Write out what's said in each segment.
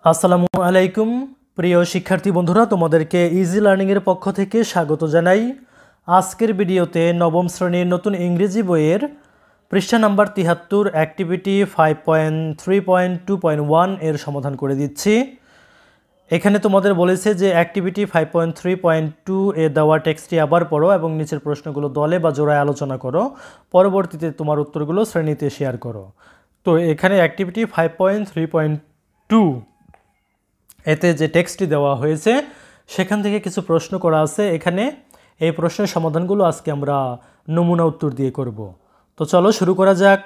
আসসালামু আলাইকুম প্রিয় শিক্ষার্থী বন্ধুরা, তোমাদেরকে ইজি লার্নিংয়ের পক্ষ থেকে স্বাগত জানাই। আজকের ভিডিওতে নবম শ্রেণীর নতুন ইংরেজি বইয়ের পৃষ্ঠা নাম্বার ৭৩ অ্যাক্টিভিটি 5.3.2.1 এর সমাধান করে দিচ্ছি। এখানে তোমাদের বলেছে যে অ্যাক্টিভিটি 5.3.2 এ দেওয়া টেক্সটটি আবার পড়ো এবং নিচের প্রশ্নগুলো দলে বা জোড়ায় আলোচনা করো, পরবর্তীতে তোমার উত্তরগুলো শ্রেণীতে শেয়ার করো। তো এখানে অ্যাক্টিভিটি 5.3.2 এতে যে টেক্সটটি দেওয়া হয়েছে সেখান থেকে কিছু প্রশ্ন করা আছে। এখানে এই প্রশ্নের সমাধানগুলো আজকে আমরা নমুনা উত্তর দিয়ে করব। তো চলো শুরু করা যাক।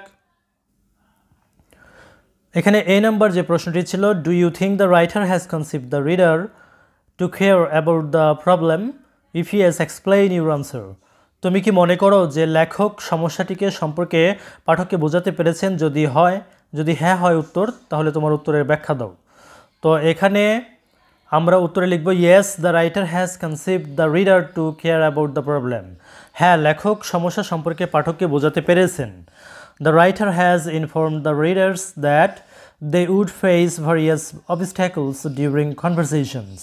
এখানে এ নাম্বার যে প্রশ্নটি ছিল, do you think the writer has conceived the reader to care about the problem, if he has explain your answer. তুমি কি মনে করো যে লেখক সমস্যাটিকে সম্পর্কে পাঠককে বোঝাতে পেরেছেন? যদি হ্যাঁ হয় উত্তর, তাহলে তোমার উত্তরের ব্যাখ্যা দাও। তো এখানে আমরা উত্তরে লিখব yes the writer has conceived the reader to care about the problem. হ্যাঁ, লেখক সমস্যা সম্পর্কে পাঠককে বোঝাতে পেরেছেন। The writer has informed the readers that they would face various obstacles during conversations.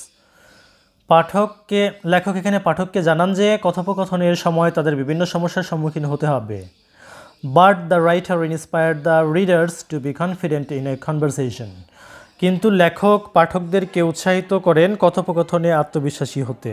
লেখক এখানে পাঠককে জানান যে কথোপকথনের সময় তাদের বিভিন্ন সমস্যার সম্মুখীন হতে হবে। But the writer inspired the readers to be confident in a conversation. কিন্তু লেখক পাঠকদেরকে উৎসাহিত করেন কথোপকথনে আত্মবিশ্বাসী হতে।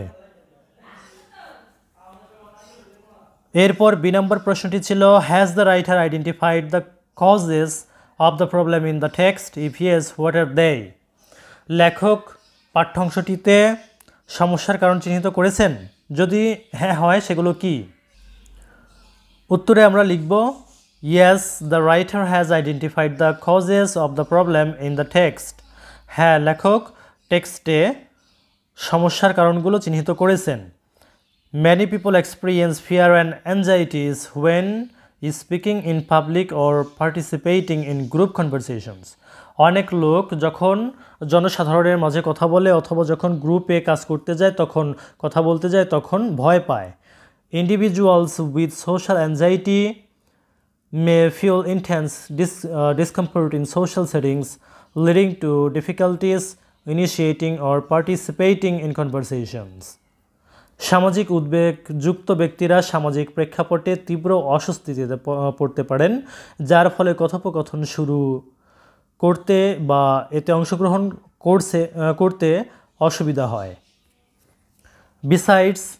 এরপর বি নম্বর প্রশ্নটি ছিল, has the writer identified the causes of the problem in the text, if yes what are they. লেখক পাঠ্যাংশটিতে সমস্যার কারণ চিহ্নিত করেছেন? যদি হ্যাঁ হয় সেগুলো কি? উত্তরে আমরা লিখব yes the writer has identified the causes of the problem in the text. হ্যাঁ, লেখক টেক্সটে সমস্যার কারণগুলো চিহ্নিত করেছেন। Many people experience fear and anxieties when speaking in public or participating in group conversations. অনেক লোক যখন জনসাধারণের মাঝে কথা বলে অথবা যখন গ্রুপে কাজ করতে যায়, তখন কথা বলতে যায়, তখন ভয় পায়। Individuals with social anxiety may feel intense discomfort in social settings, leading to difficulties initiating or participating in conversations. সামাজিক উদ্বেগযুক্ত ব্যক্তিরা সামাজিক প্রেক্ষাপটে তীব্র অস্বস্তিতে পড়তে পারেন, যার ফলে কথোপকথন শুরু করতে বা এতে অংশগ্রহণ করতে অসুবিধা হয়। Besides,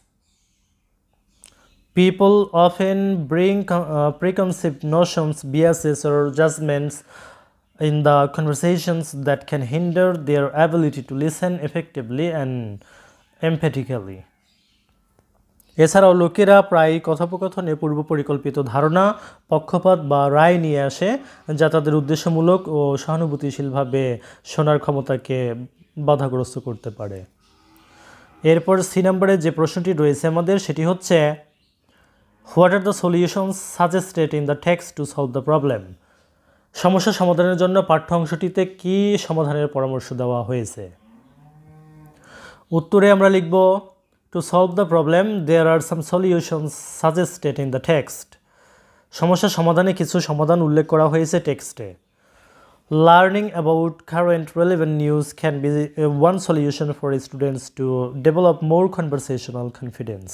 people often bring preconceived notions, biases or judgments in the conversations that can hinder their ability to listen effectively and empathically. এছাড়াও লোকেরা প্রায় কথোপকথনে পূর্ব পরিকল্পিত ধারণা, পক্ষপাত বা রায় নিয়ে আসে, যা তাদের উদ্দেশ্যমূলক ও সহানুভূতিশীলভাবে শোনার ক্ষমতাকে বাধাগ্রস্ত করতে পারে। এরপর সি নম্বরে যে প্রশ্নটি রয়েছে আমাদের, সেটি হচ্ছে what are the solutions suggested in the text to solve the problem. সমস্যা সমাধানের জন্য পাঠ্য অংশটিতে কী সমাধানের পরামর্শ দেওয়া হয়েছে? উত্তরে আমরা লিখব To solve the problem, there are some solutions suggested in the text. সমস্যা সমাধানে কিছু সমাধান উল্লেখ করা হয়েছে টেক্সটে। Learning about current relevant news can be one solution for students to develop more conversational confidence.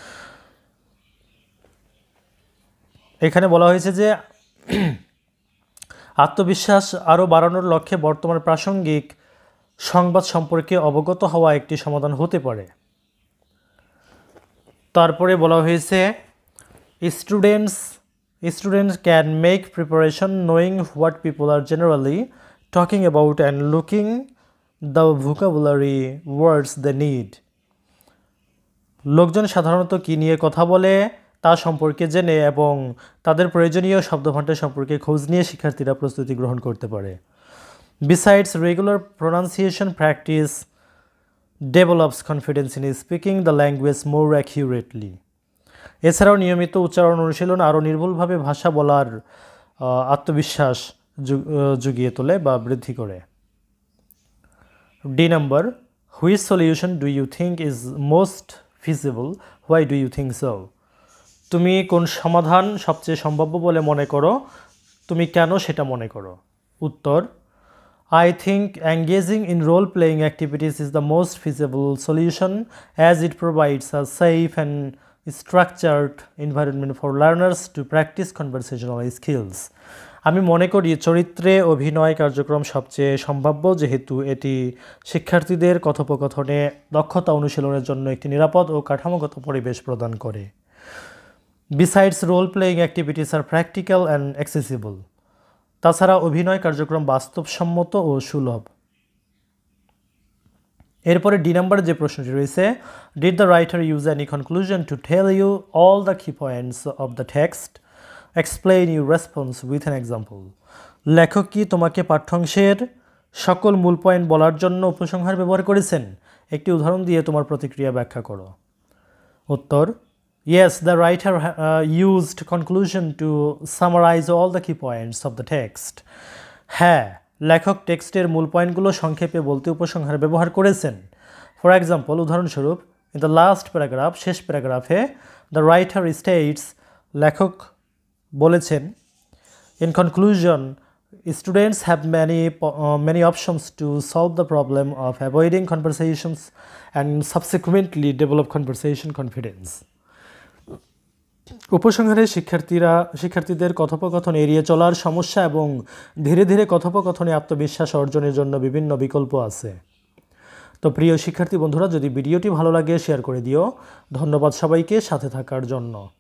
এখানে বলা হয়েছে যে আত্মবিশ্বাস আরও বাড়ানোর লক্ষ্যে বর্তমান প্রাসঙ্গিক সংবাদ সম্পর্কে অবগত হওয়া একটি সমাধান হতে পারে। তারপরে বলা হয়েছে students can make preparation knowing what people are generally talking about and looking the vocabulary words the need. লোকজন সাধারণত কী নিয়ে কথা বলে তা সম্পর্কে জেনে এবং তাদের প্রয়োজনীয় শব্দভাণ্ডার সম্পর্কে খোঁজ নিয়ে শিক্ষার্থীরা প্রস্তুতি গ্রহণ করতে পারে। Besides regular pronunciation practice develops confidence in speaking the language more accurately. এছাড়াও নিয়মিত উচ্চারণ অনুশীলন আরও নির্ভুলভাবে ভাষা বলার আত্মবিশ্বাস জুগিয়ে তোলে বা বৃদ্ধি করে। D number, which solution do you think is most feasible, why do you think so. তুমি কোন সমাধান সবচেয়ে সম্ভাব্য বলে মনে করো, তুমি কেন সেটা মনে করো? উত্তর, I think engaging in role-playing activities is the most feasible solution as it provides a safe and structured environment for learners to practice conversational skills. আমি মনে করি চরিত্রে অভিনয় কার্যক্রম সবচেয়ে সম্ভাব্য যেহেতু এটি শিক্ষার্থীদের কথোপকথনে দক্ষতা অনুশীলনের জন্য একটি নিরাপদ ও কাঠামোগত পরিবেশ প্রদান করে। Besides, role-playing activities are practical and accessible. তাছাড়া অভিনয় কার্যক্রম বাস্তবসম্মত ও সুলভ। এরপরে ডি নাম্বার যে প্রশ্নটি রয়েছে, did the writer use any conclusion to tell you all the key points of the text, explain your response with an example. লেখক কি তোমাকে পাঠ্যাংশের সকল মূল পয়েন্ট বলার জন্য উপসংহার ব্যবহার করেছেন? একটি উদাহরণ দিয়ে তোমার প্রতিক্রিয়া ব্যাখ্যা করো। উত্তর, yes, the writer used conclusion to summarize all the key points of the text. হ্যাঁ, লেখক টেক্সটের মূল পয়েন্টগুলো সংক্ষেপে বলতে উপসংহার ব্যবহার করেছেন। ফর এক্সাম্পল, উদাহরণস্বরূপ, ইন দ্য লাস্ট প্যারাগ্রাফ, শেষ প্যারাগ্রাফে, দ্য রাইটার স্টেটস, লেখক বলেছেন, in conclusion, students have many options to solve the problem of avoiding conversations and subsequently develop conversation confidence. উপসংহারে শিক্ষার্থীদের কথোপকথন এড়িয়ে চলার সমস্যা এবং ধীরে ধীরে কথোপকথনে আত্মবিশ্বাস অর্জনের জন্য বিভিন্ন বিকল্প আছে। তো প্রিয় শিক্ষার্থী বন্ধুরা, যদি ভিডিওটি ভালো লাগে শেয়ার করে দিও। ধন্যবাদ সবাইকে সাথে থাকার জন্য।